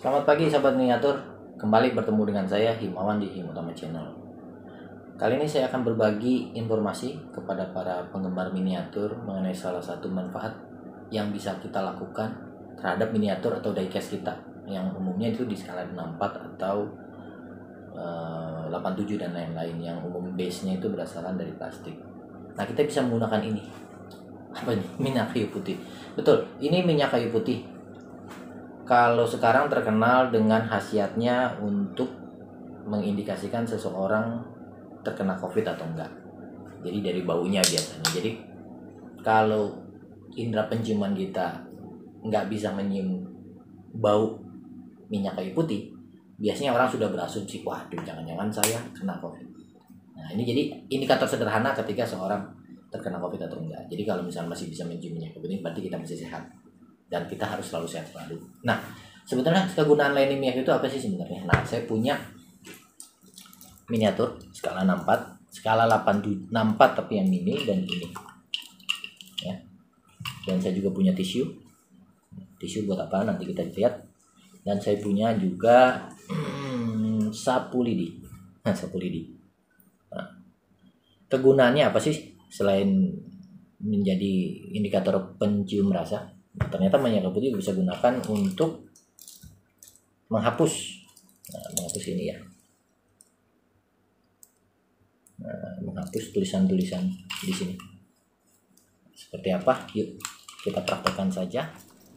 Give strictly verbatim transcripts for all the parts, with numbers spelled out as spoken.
Selamat pagi sahabat miniatur, kembali bertemu dengan saya Himawan di Himutama Channel. Kali ini saya akan berbagi informasi kepada para penggemar miniatur mengenai salah satu manfaat yang bisa kita lakukan terhadap miniatur atau diecast kita, yang umumnya itu di skala enam puluh empat atau uh, delapan puluh tujuh dan lain-lain, yang umum base-nya itu berdasarkan dari plastik. Nah, kita bisa menggunakan ini. Apa ini? Minyak kayu putih. Betul, ini minyak kayu putih. Kalau sekarang terkenal dengan khasiatnya untuk mengindikasikan seseorang terkena COVID atau enggak. Jadi dari baunya biasanya. Jadi kalau indera penciuman kita nggak bisa menyium bau minyak kayu putih, biasanya orang sudah berasumsi, waduh jangan-jangan saya kena COVID. Nah, ini jadi indikator sederhana ketika seorang terkena COVID atau enggak. Jadi kalau misalnya masih bisa mencium minyak kayu putih, berarti kita masih sehat. Dan kita harus selalu sehat selalu. Nah, sebetulnya kegunaan lain minyak itu apa sih sebenarnya? Nah, saya punya miniatur skala enam puluh empat, skala delapan puluh empat tapi yang mini dan ini. Ya. Dan saya juga punya tisu. Tisu buat apa? Nanti kita lihat. Dan saya punya juga hmm, sapu lidi. Nah, sapu lidi. Nah, kegunaannya apa sih selain menjadi indikator pencium rasa? Nah, ternyata minyak kayu putih bisa gunakan untuk menghapus, nah, menghapus ini ya, nah, menghapus tulisan-tulisan di sini. Seperti apa? Yuk kita praktekkan saja.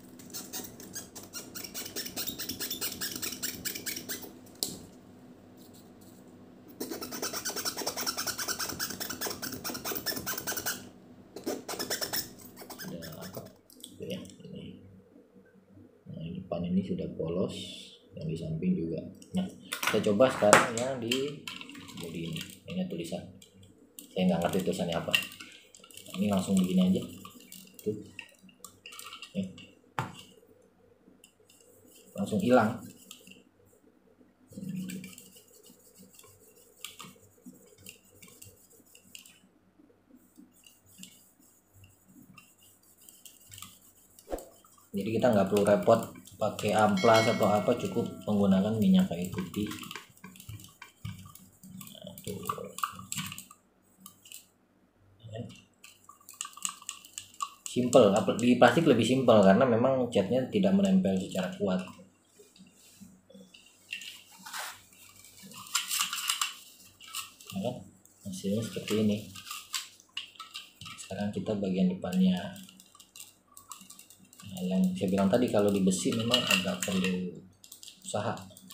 Ya, ini. Nah, ini depan ini sudah polos, yang di samping juga. Nah, kita coba sekarang yang di bodi ini. Ini tulisan. Saya nggak ngerti tulisannya apa. Nah, ini langsung begini aja. Tuh. Ya. Langsung hilang. Jadi kita nggak perlu repot pakai amplas atau apa, cukup menggunakan minyak kayu putih. Nah, simple, di plastik lebih simple karena memang catnya tidak menempel secara kuat. Nah, hasilnya seperti ini. Sekarang kita bagian depannya. Nah, yang saya bilang tadi kalau di besi memang agak perlu usaha,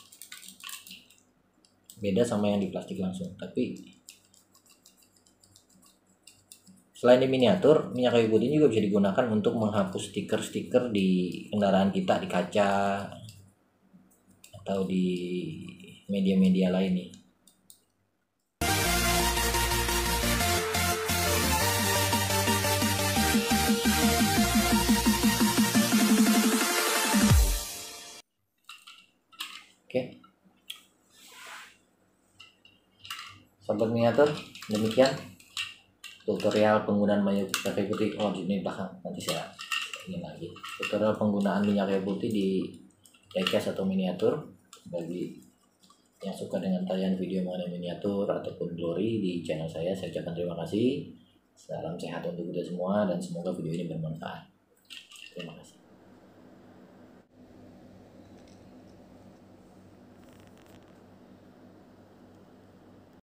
beda sama yang di plastik langsung. Tapi selain di miniatur, minyak kayu putih juga bisa digunakan untuk menghapus stiker-stiker di kendaraan kita, di kaca atau di media-media lain nih. Oke, sobat miniatur, demikian tutorial penggunaan minyak kayu putih. Oh, di ini belakang, nanti saya ingin lagi tutorial penggunaan minyak kayu putih di diecast atau miniatur. Bagi yang suka dengan tayangan video mengenai miniatur ataupun glory di channel saya, saya ucapkan terima kasih. Salam sehat untuk kita semua dan semoga video ini bermanfaat. Terima kasih.